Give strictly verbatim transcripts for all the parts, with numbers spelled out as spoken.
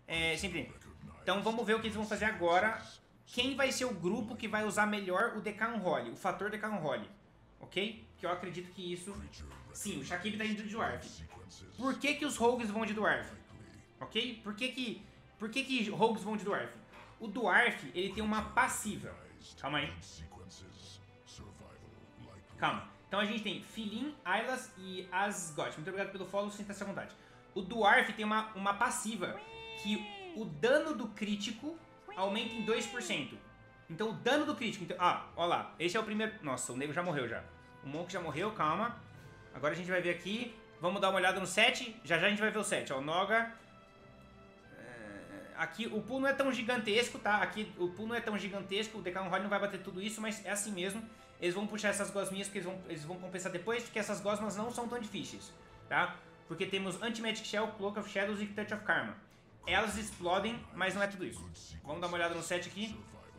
É, sempre. Então vamos ver o que eles vão fazer agora. Quem vai ser o grupo que vai usar melhor o Decan Role, o fator Decan Role, ok? Que eu acredito que isso... Sim, o Shakib tá indo de Dwarf. Por que que os Rogues vão de Dwarf? Ok? Por que que, por que que Rogues vão de Dwarf? O Dwarf, ele tem uma passiva. Calma aí. Calma. Então a gente tem Filin, Aylas e Asgot. Muito obrigado pelo follow, sinta-se à vontade. O Dwarf tem uma, uma passiva que o dano do crítico aumenta em dois por cento. Então o dano do crítico... Então, ah, olha lá. Esse é o primeiro... Nossa, o nego já morreu já. O Monk já morreu, calma. Agora a gente vai ver aqui. Vamos dar uma olhada no set. Já já a gente vai ver o set. Ó, o Noga... É... Aqui o pool não é tão gigantesco, tá? Aqui o pool não é tão gigantesco. O Decan Role não vai bater tudo isso, mas é assim mesmo. Eles vão puxar essas gosminhas porque eles vão, eles vão compensar depois, porque essas gosmas não são tão difíceis, tá? Porque temos Anti-Magic Shell, Cloak of Shadows e Touch of Karma. Elas explodem, mas não é tudo isso. Vamos dar uma olhada no set aqui.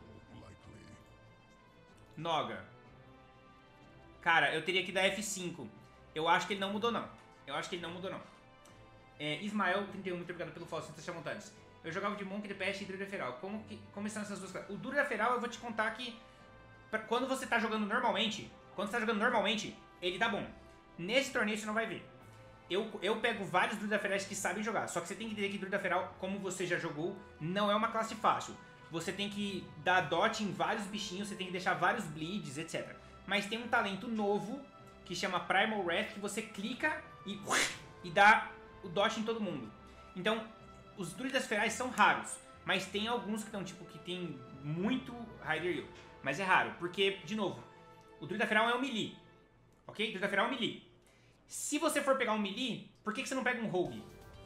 Noga. Cara, eu teria que dar F cinco. Eu acho que ele não mudou, não. Eu acho que ele não mudou, não. É, Ismael, trinta e um, muito obrigado pelo follow, sinta-se à vontade. Eu jogava de Monk, de Pest e Druida Feral. Como, que, como estão essas duas coisas? O Druida Feral, eu vou te contar que... Pra, quando você tá jogando normalmente... Quando você tá jogando normalmente, ele dá bom. Nesse torneio você não vai ver. Eu, eu pego vários Druida Ferais que sabem jogar. Só que você tem que entender que Druida Feral, como você já jogou, não é uma classe fácil. Você tem que dar dot em vários bichinhos, você tem que deixar vários bleeds, etcétera. Mas tem um talento novo, que chama Primal Wrath, que você clica e, e dá o dot em todo mundo. Então, os Druidas Ferais são raros. Mas tem alguns que estão, tipo, que tem muito Rider Heal. Mas é raro, porque, de novo, o Druida Feral é um melee. Ok? O Druida Feral é um melee. Se você for pegar um melee, por que, que você não pega um Rogue?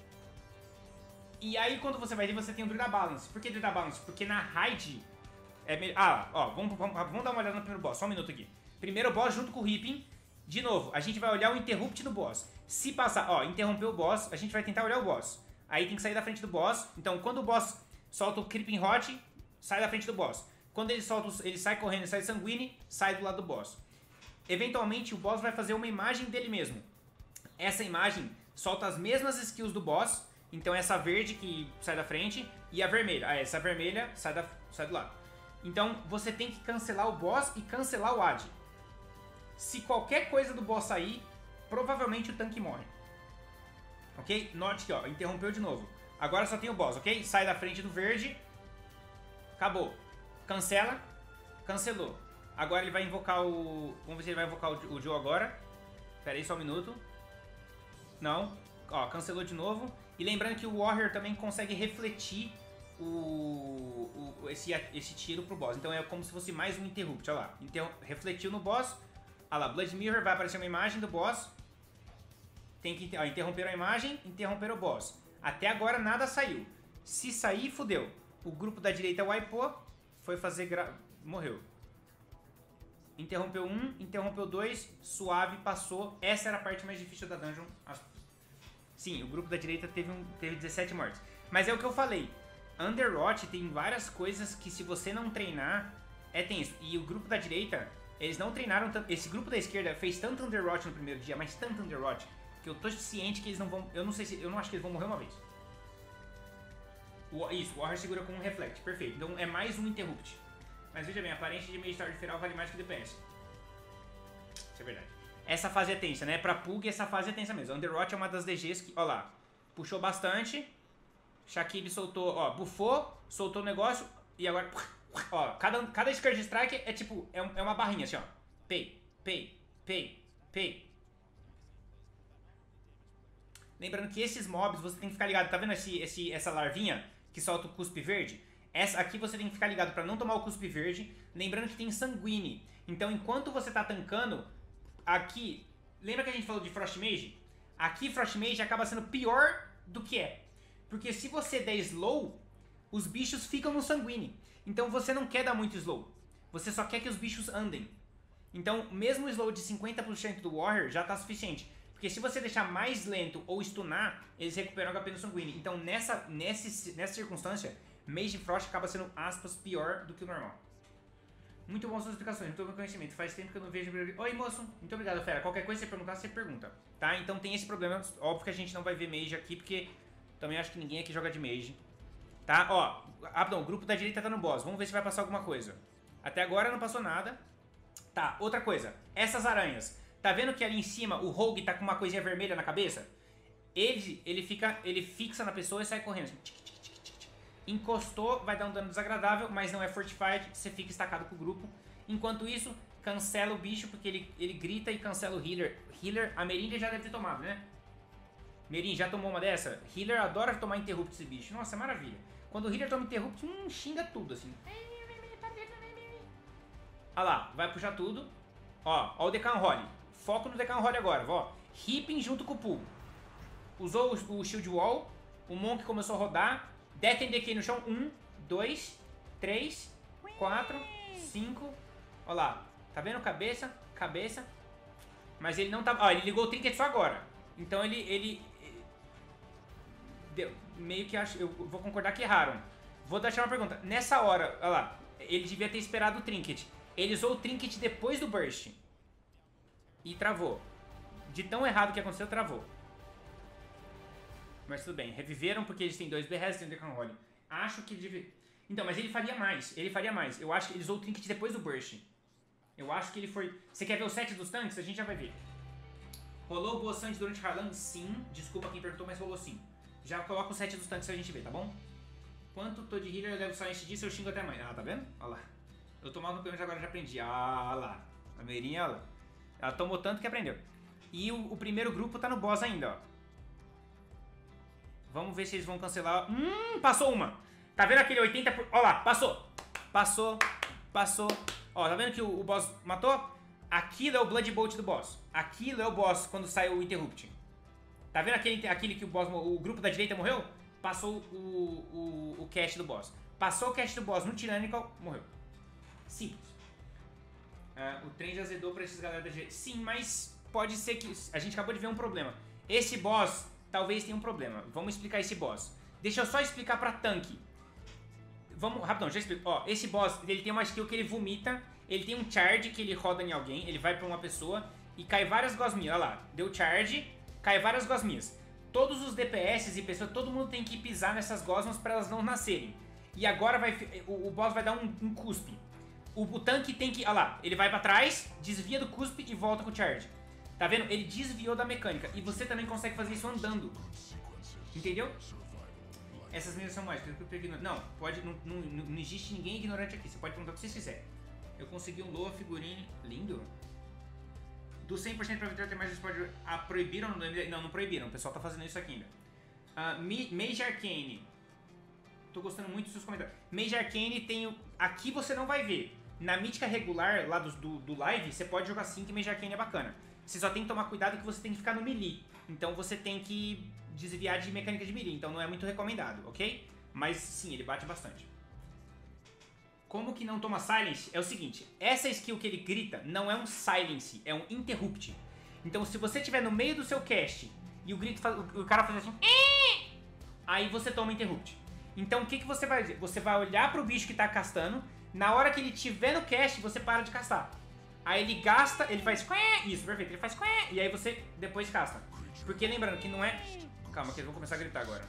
E aí, quando você vai ver, você tem o Druida Balance. Por que Druida Balance? Porque na raid... É me... Ah, ó, vamos, vamos, vamos dar uma olhada no primeiro boss. Só um minuto aqui. Primeiro boss junto com o Ripping. De novo, a gente vai olhar o Interrupt do boss. Se passar... Ó, interrompeu o boss, a gente vai tentar olhar o boss. Aí tem que sair da frente do boss. Então, quando o boss solta o Creeping Hot, sai da frente do boss. Quando ele solta, ele sai correndo e sai sanguine, sai do lado do boss. Eventualmente, o boss vai fazer uma imagem dele mesmo. Essa imagem solta as mesmas skills do boss. Então essa verde que sai da frente e a vermelha. Ah, essa vermelha sai, da, sai do lado. Então você tem que cancelar o boss e cancelar o A D. Se qualquer coisa do boss sair, provavelmente o tanque morre. Ok? Note que ó, interrompeu de novo. Agora só tem o boss, ok? Sai da frente do verde. Acabou. Cancela. Cancelou. Agora ele vai invocar o... Vamos ver se ele vai invocar o, o Joe agora. Pera aí só um minuto. Não. Ó, cancelou de novo. E lembrando que o Warrior também consegue refletir o, o, esse, esse tiro pro boss. Então é como se fosse mais um Interrupt. Olha lá. Inter, refletiu no boss. Olha lá. Blood Mirror, vai aparecer uma imagem do boss. Tem que ó, interromper a imagem, interromper o boss. Até agora nada saiu. Se sair, fudeu. O grupo da direita wipou. Foi fazer... Gra... Morreu. Interrompeu um, interrompeu dois, suave, passou. Essa era a parte mais difícil da dungeon. Sim, o grupo da direita teve, um, teve dezessete mortes. Mas é o que eu falei. Underwatch tem várias coisas que se você não treinar, é tenso. E o grupo da direita, eles não treinaram tanto. Esse grupo da esquerda fez tanto Underwatch no primeiro dia, mas tanto Underwatch, que eu tô ciente que eles não vão... Eu não sei se... Eu não acho que eles vão morrer uma vez. O, isso, o Warrior segura com um Reflect. Perfeito. Então é mais um Interrupt. Mas veja bem, a aparência de Mage Tower Feral vale mais que o D P S. Isso é verdade. Essa fase é tensa, né? Pra Pug, essa fase é tensa mesmo. Underwatch é uma das D Gs que, ó lá, puxou bastante. Shakib soltou, ó, bufou, soltou o negócio e agora, ó, cada, cada Scourge Strike é tipo, é, é uma barrinha assim, ó. Pay, pay, pay, pay. Lembrando que esses mobs você tem que ficar ligado, tá vendo esse, esse, essa larvinha que solta o cuspe verde? Essa aqui você tem que ficar ligado pra não tomar o cuspe verde. Lembrando que tem sanguine. Então enquanto você tá tancando, aqui... Lembra que a gente falou de Frost Mage? Aqui Frost Mage acaba sendo pior do que é. Porque se você der slow, os bichos ficam no sanguine. Então você não quer dar muito slow. Você só quer que os bichos andem. Então mesmo o slow de cinquenta por cento do Warrior já tá suficiente. Porque se você deixar mais lento ou stunar, eles recuperam H P no sanguine. Então nessa, nessa, nessa circunstância... Mage Frost acaba sendo, aspas, pior do que o normal. Muito bom suas explicações, muito bom conhecimento. Faz tempo que eu não vejo... Oi, moço. Muito obrigado, fera. Qualquer coisa que você perguntar, você pergunta. Tá? Então tem esse problema. Óbvio que a gente não vai ver Mage aqui, porque também acho que ninguém aqui joga de Mage. Tá? Ó, rapidão, o grupo da direita tá no boss. Vamos ver se vai passar alguma coisa. Até agora não passou nada. Tá, outra coisa. Essas aranhas. Tá vendo que ali em cima o Rogue tá com uma coisinha vermelha na cabeça? Ele, ele, fica, ele fixa na pessoa e sai correndo. Assim, tic, tic, tic, tic. Encostou, vai dar um dano desagradável, mas não é fortified. Você fica estacado com o grupo. Enquanto isso, cancela o bicho, porque ele, ele grita e cancela o healer. Healer, a Merindia já deve ter tomado, né? Merin, já tomou uma dessa? Healer adora tomar interrupt esse bicho. Nossa, é maravilha. Quando o healer toma interrupt, hum, xinga tudo, assim. Olha lá, vai puxar tudo. Ó, ó o Decan Holly. Foco no Decan Holly agora, ó. Ripping junto com o Pool. Usou o, o Shield Wall. O Monk começou a rodar. Death and Decay no chão. Um, dois, três, quatro, cinco. Olha lá. Tá vendo? Cabeça, cabeça. Mas ele não tá... Ó, ele ligou o Trinket só agora. Então ele... ele, ele deu, meio que acho... Eu vou concordar que erraram. Vou deixar uma pergunta. Nessa hora, olha lá. Ele devia ter esperado o Trinket. Ele usou o Trinket depois do Burst. E travou. De tão errado que aconteceu, travou. Mas tudo bem. Reviveram porque eles têm dois B R S e um Decan Holly. Acho que ele devia... Então, mas ele faria mais. Ele faria mais. Eu acho que ele usou o Trinket depois do Burst. Eu acho que ele foi... Você quer ver o set dos tanques? A gente já vai ver. Rolou o Boa Sand durante Harlan? Sim. Desculpa quem perguntou, mas rolou sim. Já coloca o set dos tanques pra gente ver, tá bom? Quanto tô de healer, eu levo silence disso, eu xingo até amanhã. Ah, tá vendo? Olha lá. Eu tomava no pênalti agora já aprendi. Ah lá. A Meirinha, olha lá. Ela tomou tanto que aprendeu. E o, o primeiro grupo tá no boss ainda, ó. Vamos ver se eles vão cancelar. Hum, passou uma. Tá vendo aquele oitenta por... Ó lá, passou. Passou, passou. Ó, tá vendo que o, o boss matou? Aquilo é o Blood Bolt do boss. Aquilo é o boss quando sai o Interrupt. Tá vendo aquele, aquele que o boss, o grupo da direita morreu? Passou o, o, o cast do boss. Passou o cast do boss no Tyrannical, morreu. Simples. Uh, o trem já azedou pra esses galera da direita. Sim, mas pode ser que... A gente acabou de ver um problema. Esse boss talvez tenha um problema. Vamos explicar esse boss. Deixa eu só explicar pra tanque. Vamos, rapidão, já explico. Ó, esse boss, ele tem uma skill que ele vomita. Ele tem um charge que ele roda em alguém. Ele vai pra uma pessoa e cai várias gosminhas. Olha lá, deu charge, cai várias gosminhas. Todos os D P S e pessoas, todo mundo tem que pisar nessas gosmas pra elas não nascerem. E agora vai, o, o boss vai dar um, um cuspe. O, o tanque tem que... Olha lá, ele vai pra trás, desvia do cuspe e volta com o charge. Tá vendo? Ele desviou da mecânica. E você também consegue fazer isso andando. Entendeu? Essas meninas são mágicas. Não, pode, não, não, não existe ninguém ignorante aqui. Você pode perguntar o que vocês quiserem. Eu consegui um Loa figurine lindo. Do cem por cento pra vitória tem mais pode. Ah, proibiram no M D? Não, não proibiram. O pessoal tá fazendo isso aqui ainda. Uh, Mage Arcane. Tô gostando muito dos seus comentários. Mage Arcane tem o... Aqui você não vai ver. Na mítica regular, lá do, do, do live, você pode jogar sim que Mage Arcane é bacana. Você só tem que tomar cuidado que você tem que ficar no melee. Então você tem que desviar de mecânica de melee. Então não é muito recomendado, ok? Mas sim, ele bate bastante. Como que não toma silence? É o seguinte, essa skill que ele grita não é um silence, é um interrupt. Então se você estiver no meio do seu cast e o grito faz, o cara faz assim, aí você toma interrupt. Então o que, que você vai fazer? Você vai olhar pro bicho que tá castando, na hora que ele estiver no cast, você para de castar. Aí ele gasta, ele faz isso, perfeito, ele faz e aí você depois casta. Porque lembrando que não é... Calma que eles vão começar a gritar agora.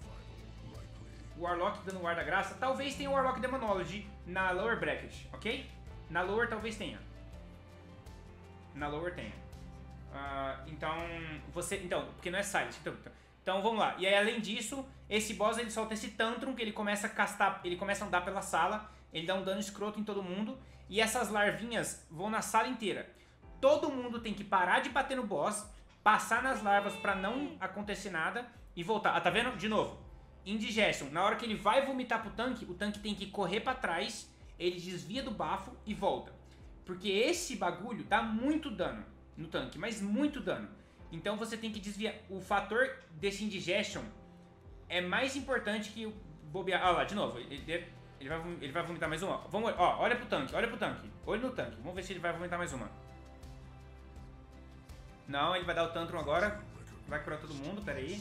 O Warlock dando War da Graça, talvez tenha o Warlock Demonology na Lower Bracket, ok? Na Lower talvez tenha. Na Lower tenha. Uh, então, você... Então, porque não é Silence. Então, então, vamos lá. E aí, além disso, esse boss, ele solta esse Tantrum, que ele começa a castar... Ele começa a andar pela sala, ele dá um dano escroto em todo mundo, e essas larvinhas vão na sala inteira. Todo mundo tem que parar de bater no boss, passar nas larvas pra não acontecer nada, e voltar. Ah, tá vendo? De novo. Indigestion. Na hora que ele vai vomitar pro tanque, o tanque tem que correr pra trás, ele desvia do bafo e volta. Porque esse bagulho dá muito dano no tanque, mas muito dano. Então você tem que desviar. O fator desse indigestion é mais importante que o bobear. Ah lá, de novo. Ele, ele, vai, ele vai vomitar mais uma. Vamos, ó, olha pro tanque, olha pro tanque. Olho no tanque. Vamos ver se ele vai vomitar mais uma. Não, ele vai dar o Tantrum agora. Vai curar todo mundo, pera aí.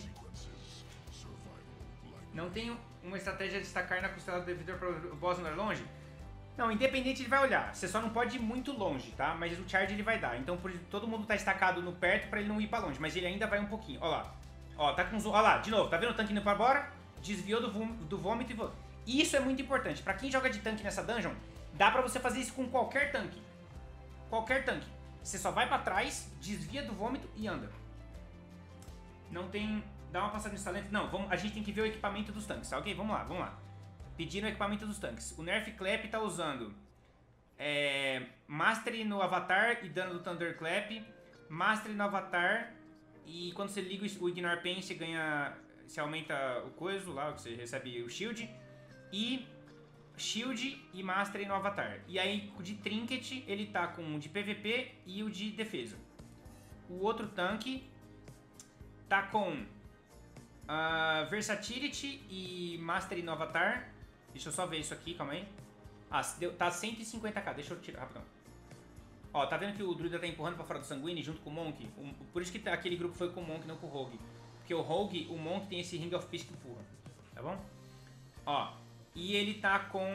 Não tem uma estratégia de destacar na costela do devedor para o boss andar longe? Não, independente ele vai olhar. Você só não pode ir muito longe, tá? Mas o charge ele vai dar. Então por, todo mundo tá estacado no perto pra ele não ir pra longe. Mas ele ainda vai um pouquinho. Ó lá. Ó, tá com zoom. Ó lá, de novo. Tá vendo o tanque indo pra fora? desviou do, do vômito e voou. Isso é muito importante. Pra quem joga de tanque nessa dungeon, dá pra você fazer isso com qualquer tanque. Qualquer tanque. Você só vai pra trás, desvia do vômito e anda. Não tem... Dá uma passada nesse talento. Não, vamos, a gente tem que ver o equipamento dos tanques, tá ok? Vamos lá, vamos lá. Pedindo o equipamento dos tanques. O Nerf Clap tá usando... É, Mastery no Avatar e dano do Thunderclap. Mastery no Avatar. E quando você liga o Ignore Pain, você ganha... Você aumenta o coisa lá, você recebe o shield. E... Shield e Mastery no Avatar. E aí, o de Trinket, ele tá com o de P V P e o de defesa. O outro tanque tá com uh, Versatility e Mastery no Avatar. Deixa eu só ver isso aqui, calma aí. Ah, deu, tá cento e cinquenta k, deixa eu tirar rapidão. Ó, tá vendo que o Druida tá empurrando pra fora do Sanguine junto com o Monk? Um, por isso que tá, aquele grupo foi com o Monk, não com o Rogue. Porque o Rogue, o Monk tem esse Ring of Peace que empurra, tá bom? Ó, e ele tá com...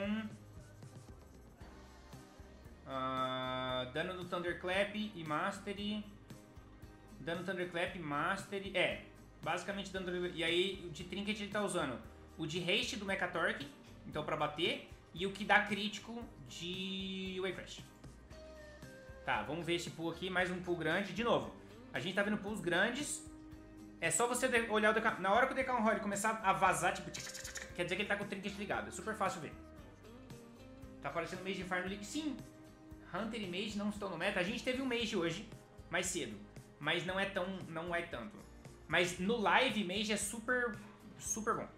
Uh, dano no Thunderclap e Mastery. Dano no Thunderclap, Mastery... É, basicamente dano no... E aí, o de Trinket ele tá usando o de Haste do Mechatorque, então pra bater... E o que dá crítico de Waycrash. Tá, vamos ver esse pool aqui. Mais um pool grande. De novo, a gente tá vendo pools grandes. É só você olhar o Deca... Na hora que o Decan Roll começar a vazar, tipo... Quer dizer que ele tá com o trinket ligado. É super fácil ver. Tá aparecendo Mage Inferno League. Sim, Hunter e Mage não estão no meta. A gente teve um Mage hoje, mais cedo. Mas não é tão... Não é tanto. Mas no live, Mage é super... Super bom.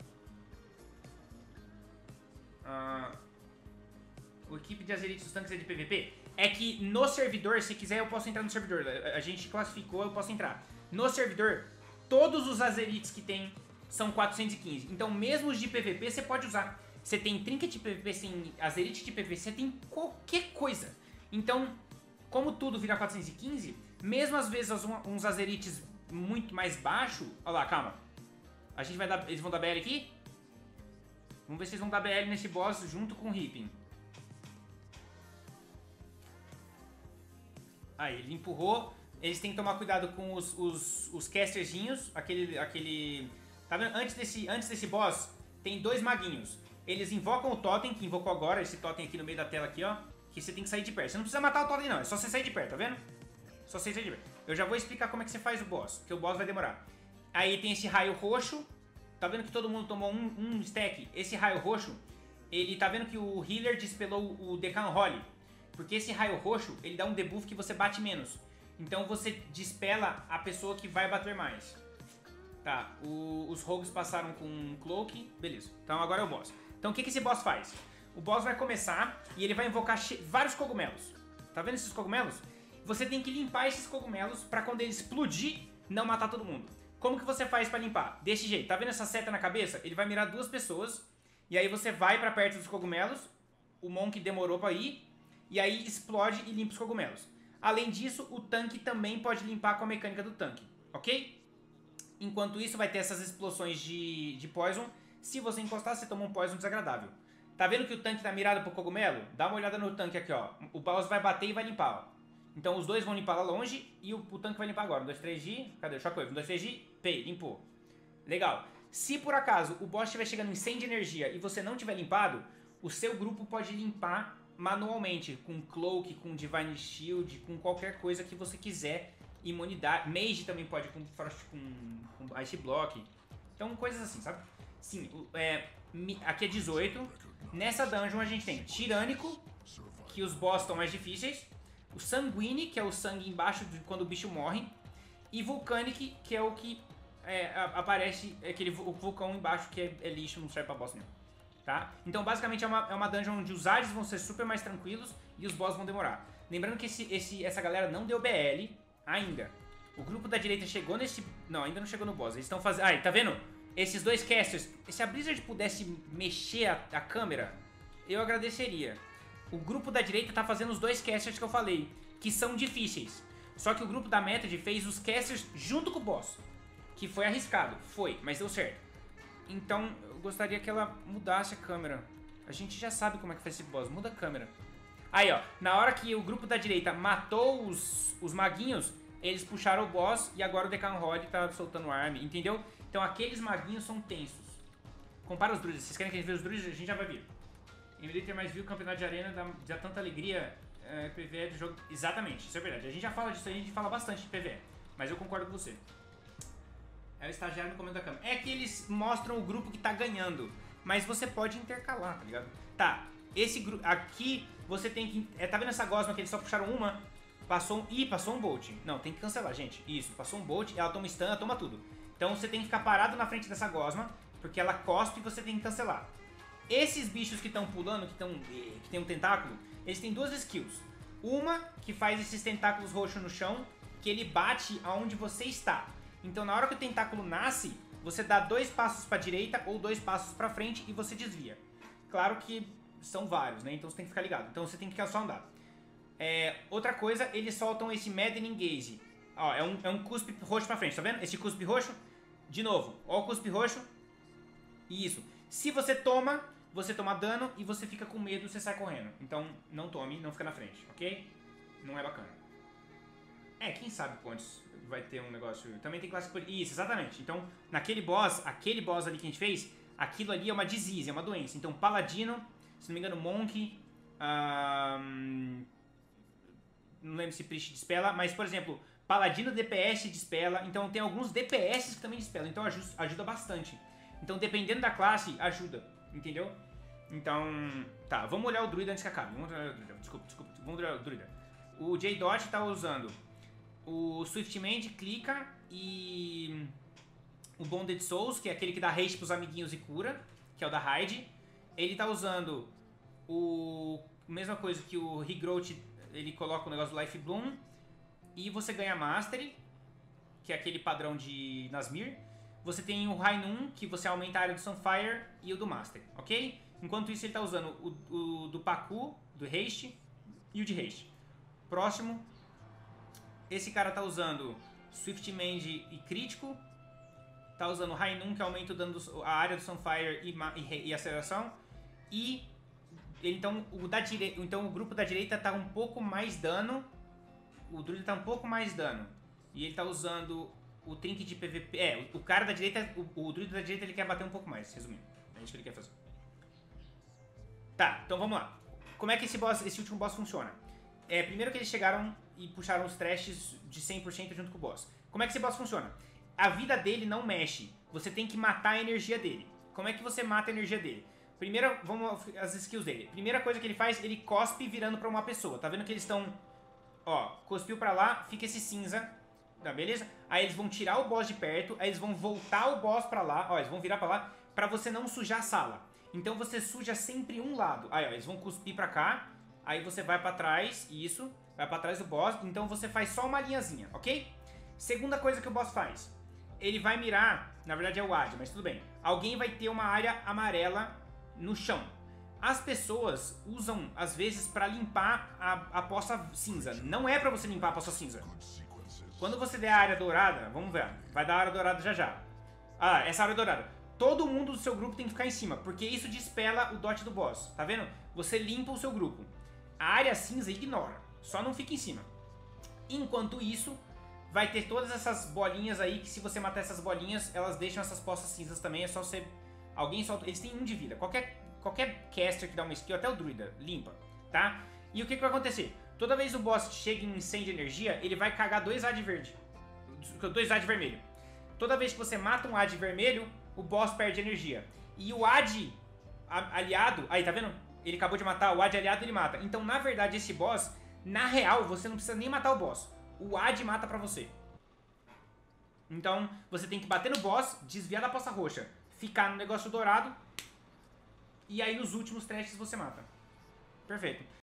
Uh... O equipe de Azerites dos tanques é de P V P? É que no servidor, se quiser eu posso entrar no servidor. A gente classificou, eu posso entrar. No servidor, todos os Azerites que tem são quatrocentos e quinze. Então mesmo os de P V P você pode usar. Você tem Trinket de P V P, sem Azerite de P V P, você tem qualquer coisa. Então, como tudo vira quatrocentos e quinze, mesmo às vezes uns Azerites muito mais baixo... Olha lá, calma. A gente vai dar... Eles vão dar B L aqui? Vamos ver se eles vão dar B L nesse boss junto com o Ripping. Aí, ele empurrou. Eles têm que tomar cuidado com os, os, os casterzinhos. Aquele... aquele tá vendo? Antes desse, antes desse boss, tem dois maguinhos. Eles invocam o totem, que invocou agora. Esse totem aqui no meio da tela aqui, ó. Que você tem que sair de perto. Você não precisa matar o totem, não. É só você sair de perto, tá vendo? Só você sair de perto. Eu já vou explicar como é que você faz o boss. Porque o boss vai demorar. Aí tem esse raio roxo. Tá vendo que todo mundo tomou um, um stack? Esse raio roxo, ele tá vendo que o healer dispelou o Decan Roll. Porque esse raio roxo, ele dá um debuff que você bate menos. Então você dispela a pessoa que vai bater mais. Tá, o, os rogues passaram com um cloak, beleza. Então agora é o boss. Então o que, que esse boss faz? O boss vai começar e ele vai invocar vários cogumelos. Tá vendo esses cogumelos? Você tem que limpar esses cogumelos pra quando ele explodir, não matar todo mundo. Como que você faz pra limpar? Desse jeito, tá vendo essa seta na cabeça? Ele vai mirar duas pessoas. E aí você vai pra perto dos cogumelos. O Monk demorou pra ir. E aí explode e limpa os cogumelos. Além disso, o tanque também pode limpar com a mecânica do tanque, ok? Enquanto isso, vai ter essas explosões de, de poison. Se você encostar, você toma um poison desagradável. Tá vendo que o tanque tá mirado pro cogumelo? Dá uma olhada no tanque aqui, ó. O boss vai bater e vai limpar, ó. Então os dois vão limpar lá longe e o, o tanque vai limpar agora. um, dois, três, G. Cadê o Shockwave? um, dois, três, G. P. Limpou. Legal. Se por acaso o boss estiver chegando em cem de energia e você não tiver limpado, o seu grupo pode limpar manualmente, com Cloak, com Divine Shield, com qualquer coisa que você quiser. Imunidade. Mage também pode, com Frost, com, com Ice Block. Então, coisas assim, sabe? Sim, é, aqui é dezoito. Nessa dungeon a gente tem Tirânico, que os boss estão mais difíceis. O Sanguine, que é o sangue embaixo de quando o bicho morre. E Volcanic, que é o que é, aparece, aquele o vulcão embaixo, que é, é lixo, não serve pra boss nenhum. Tá? Então basicamente é uma, é uma dungeon onde os ares vão ser super mais tranquilos e os boss vão demorar. Lembrando que esse, esse, essa galera não deu B L ainda. O grupo da direita chegou nesse... Não, ainda não chegou no boss. Eles estão fazendo... Ah, tá vendo? Esses dois casters... Se a Blizzard pudesse mexer a, a câmera, eu agradeceria. O grupo da direita tá fazendo os dois casters que eu falei, que são difíceis. Só que o grupo da Method fez os casters junto com o boss, que foi arriscado. Foi, mas deu certo. Então, eu gostaria que ela mudasse a câmera. A gente já sabe como é que faz esse boss. Muda a câmera. Aí, ó. Na hora que o grupo da direita matou os, os maguinhos, eles puxaram o boss e agora o Decan Roll tá soltando arma, entendeu? Então, aqueles maguinhos são tensos. Compara os druidas. Vocês querem que a gente veja os druidas? A gente já vai vir. Em vez de ter mais view, o campeonato de arena dá, dá tanta alegria. É, P V E do jogo. Exatamente, isso é verdade. A gente já fala disso aí, a gente fala bastante de P V E. Mas eu concordo com você. É o estagiário no comando da câmera. É que eles mostram o grupo que tá ganhando. Mas você pode intercalar, tá ligado? Tá, esse grupo. Aqui você tem que. É, tá vendo essa gosma que eles só puxaram uma? Passou um. Ih, passou um bolt. Não, tem que cancelar, gente. Isso, passou um bolt, ela toma stun, ela toma tudo. Então você tem que ficar parado na frente dessa gosma, porque ela cospe e você tem que cancelar. Esses bichos que estão pulando, que, tão, que tem um tentáculo, eles têm duas skills. Uma que faz esses tentáculos roxos no chão, que ele bate aonde você está. Então na hora que o tentáculo nasce, você dá dois passos para direita ou dois passos para frente e você desvia. Claro que são vários, né? Então você tem que ficar ligado. Então você tem que só andar. É, outra coisa, eles soltam esse Maddening Gaze. Ó, é um, é um cuspe roxo pra frente, tá vendo? Esse cuspe roxo. De novo, ó o cuspe roxo. Isso. Se você toma, você toma dano e você fica com medo, você sai correndo. Então não tome, não fica na frente, ok? Não é bacana. É, quem sabe quantos vai ter um negócio... Também tem classe... Isso, exatamente. Então, naquele boss, aquele boss ali que a gente fez, aquilo ali é uma disease, é uma doença. Então, Paladino, se não me engano, Monk... Um... Não lembro se Priest dispela, mas, por exemplo, Paladino D P S dispela. Então, tem alguns D P S que também dispelam. Então, ajuda, ajuda bastante. Então, dependendo da classe, ajuda. Entendeu? Então, tá. Vamos olhar o druida antes que acabe. Vamos olhar o druida. Desculpa, desculpa. Vamos olhar o druida. O J-Dot tá usando o Swiftmend, clica e... O Bonded Souls, que é aquele que dá haste pros amiguinhos e cura, que é o da Raid. Ele tá usando o... Mesma coisa que o Regrowth, ele coloca o negócio do Life Bloom. E você ganha Mastery, que é aquele padrão de Nasmir. Você tem o Rainun, que você aumenta a área do Sunfire, e o do Master, ok? Enquanto isso, ele tá usando o, o do Paku, do Haste, e o de Haste. Próximo. Esse cara tá usando Swiftmend e Crítico. Tá usando o Rainun, que aumenta o dano do, a área do Sunfire e, e, e aceleração. E então o, da dire, então o grupo da direita tá um pouco mais dano. O druida tá um pouco mais dano. E ele tá usando o trinket de P V P. É, o, o cara da direita, o, o druida da direita, ele quer bater um pouco mais, resumindo. É isso que ele quer fazer. Tá, então vamos lá. Como é que esse, boss, esse último boss funciona? É, primeiro que eles chegaram e puxaram os trashes de cem por cento junto com o boss. Como é que esse boss funciona? A vida dele não mexe. Você tem que matar a energia dele. Como é que você mata a energia dele? Primeiro, vamos as skills dele. Primeira coisa que ele faz, ele cospe virando pra uma pessoa. Tá vendo que eles estão... Ó, cuspiu pra lá, fica esse cinza. Tá, beleza? Aí eles vão tirar o boss de perto, aí eles vão voltar o boss pra lá. Ó, eles vão virar pra lá, pra você não sujar a sala. Então você suja sempre um lado. Aí, ó, eles vão cuspir pra cá. Aí você vai pra trás, isso. Vai pra trás do boss. Então você faz só uma linhazinha, ok? Segunda coisa que o boss faz. Ele vai mirar, na verdade é o A D, mas tudo bem. Alguém vai ter uma área amarela no chão. As pessoas usam, às vezes, pra limpar a, a poça cinza. Não é pra você limpar a poça cinza. Quando você der a área dourada, vamos ver, vai dar a área dourada já já. Ah, essa área dourada. Todo mundo do seu grupo tem que ficar em cima, porque isso dispela o dot do boss. Tá vendo? Você limpa o seu grupo. A área cinza ignora, só não fica em cima. Enquanto isso, vai ter todas essas bolinhas aí, que se você matar essas bolinhas, elas deixam essas poças cinzas também, é só você... Alguém solta... Eles têm um de vida. Qualquer, qualquer caster que dá uma skill, até o druida, limpa, tá? E o que, que vai acontecer? Toda vez o boss chega em cem de energia, ele vai cagar dois A D verde. Dois A D vermelho. Toda vez que você mata um A D vermelho, o boss perde energia. E o A D aliado... Aí, tá vendo? Ele acabou de matar, o A D aliado ele mata. Então, na verdade, esse boss, na real, você não precisa nem matar o boss. O A D mata pra você. Então, você tem que bater no boss, desviar da poça roxa, ficar no negócio dourado, e aí nos últimos trashes você mata. Perfeito.